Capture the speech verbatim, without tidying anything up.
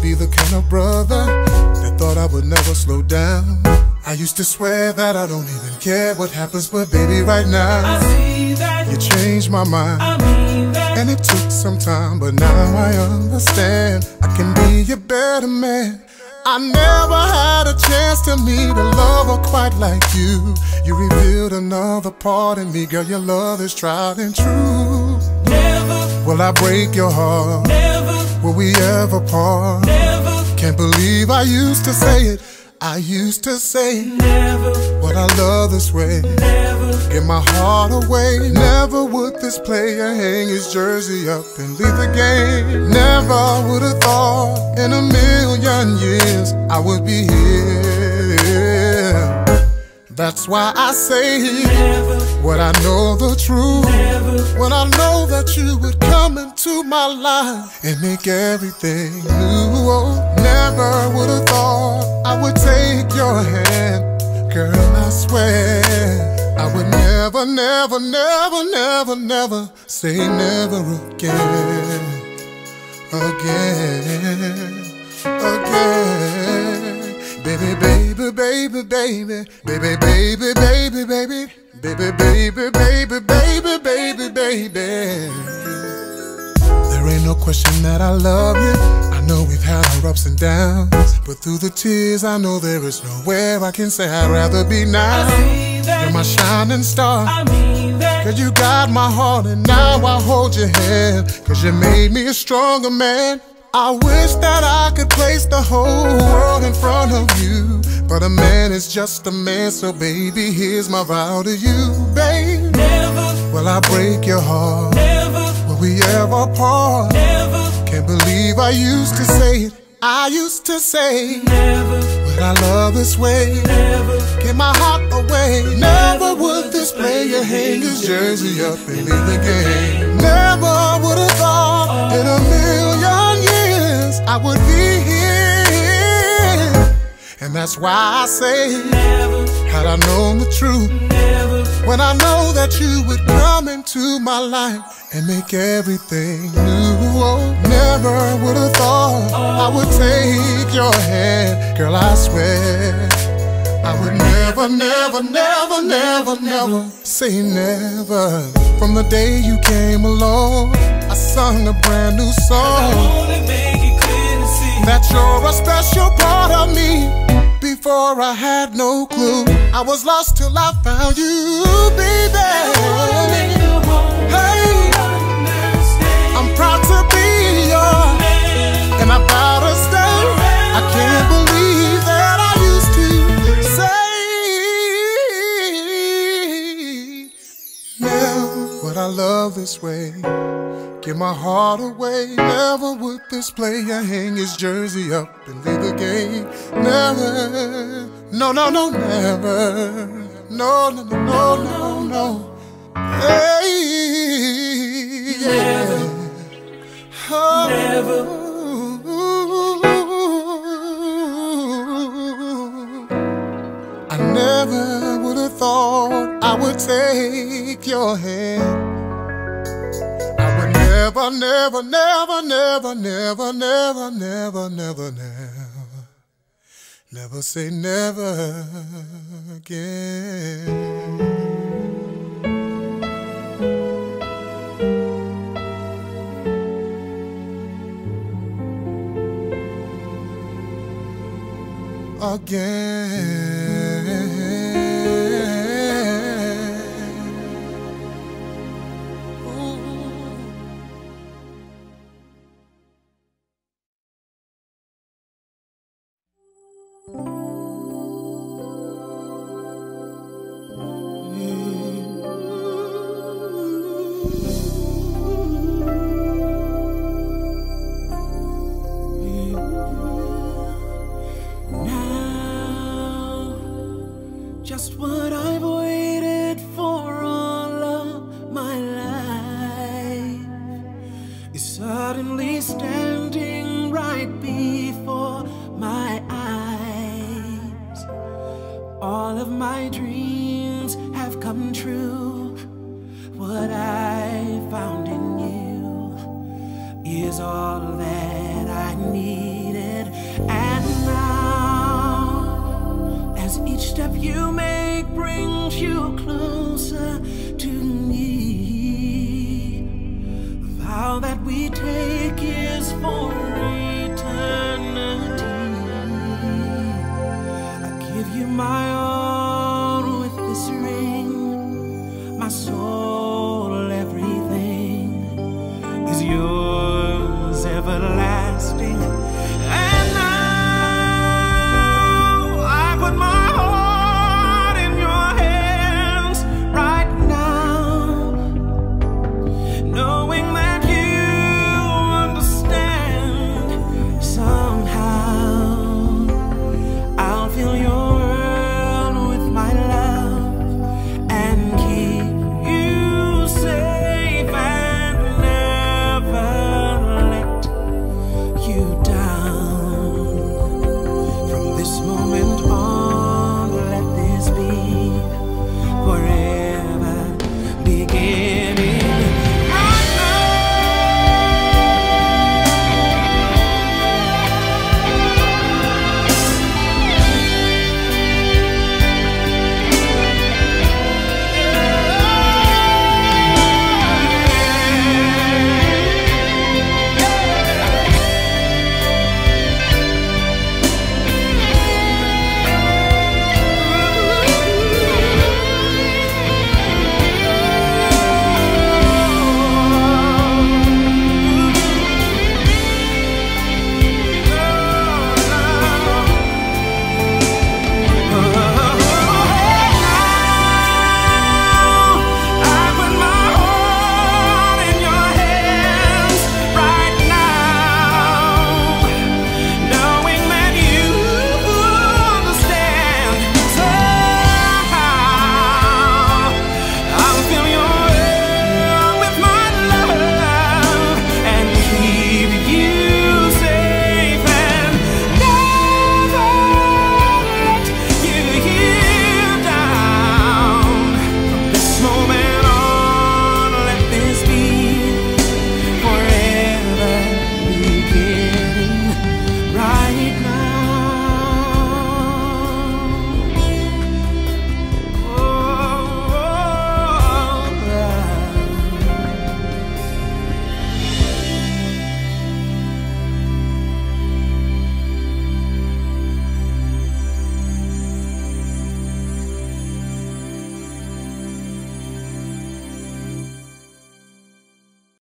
be the kind of brother that thought I would never slow down. I used to swear that I don't even care what happens, but baby, right now I see that you changed my mind. I mean that. And it took some time, but now I understand I can be a better man. I never had a chance to meet a lover quite like you. You revealed another part in me, girl, your love is tried and true. Never Will I break your heart? Never Will we ever part? Never Can't believe I used to say it. I used to say Never what I love this way. Never Give my heart away. Never would this player hang his jersey up and leave the game. Never would have thought in a million years I would be here. That's why I say Never when I know the truth. Never When I know that you would come into my life and make everything new. Oh, never would have thought I would take your hand. Girl, I swear I would never, never, never, never, never say never again. Again, again. Baby, baby, baby, baby, baby, baby, baby, baby, baby, baby, baby, baby, baby, baby. There ain't no question that I love you. I know we've had our ups and downs, but through the tears I know there is nowhere I can say I'd rather be now. I see that You're my shining star. I mean that. Cause you got my heart and now I hold your hand. Cause you made me a stronger man. I wish that I could place the whole world in front of you, but a man is just a man, so baby, here's my vow to you, babe. Never Will I break your heart? Never Will we ever part? Never Can't believe I used to say it. I used to say, Never but I love this way. Never Give my heart away. Never would this player hang his jersey up and leave the game. Never would have thought in a million years I would be here. And that's why I say, Never had I known the truth, Never when I know that you would come into my life and make everything new. Oh, never would have thought I would take your hand. Girl, I swear I would never, never, never, never, never say never. From the day you came along, I sung a brand new song. only make it clear to see That you're a special part of me. Before I had no clue, I was lost till I found you, baby. Hey, I'm proud to be yours, and I vow to stay. I can't believe that I used to say never would I love this way. Give my heart away. Never would this player hang his jersey up and leave the game. Never, no, no, no, never. No, no, no, no, no, no. Hey, yeah. Oh. Never I never would have thought I would take your hand. Never, never, never, never, never, never, never, never, never, never say never again. Again. just what I've waited for all of my life is suddenly standing right before my eyes. All of my dreams have come true. What I found in you is all that I needed And now, as each step you make brings you closer to me, vow that we take it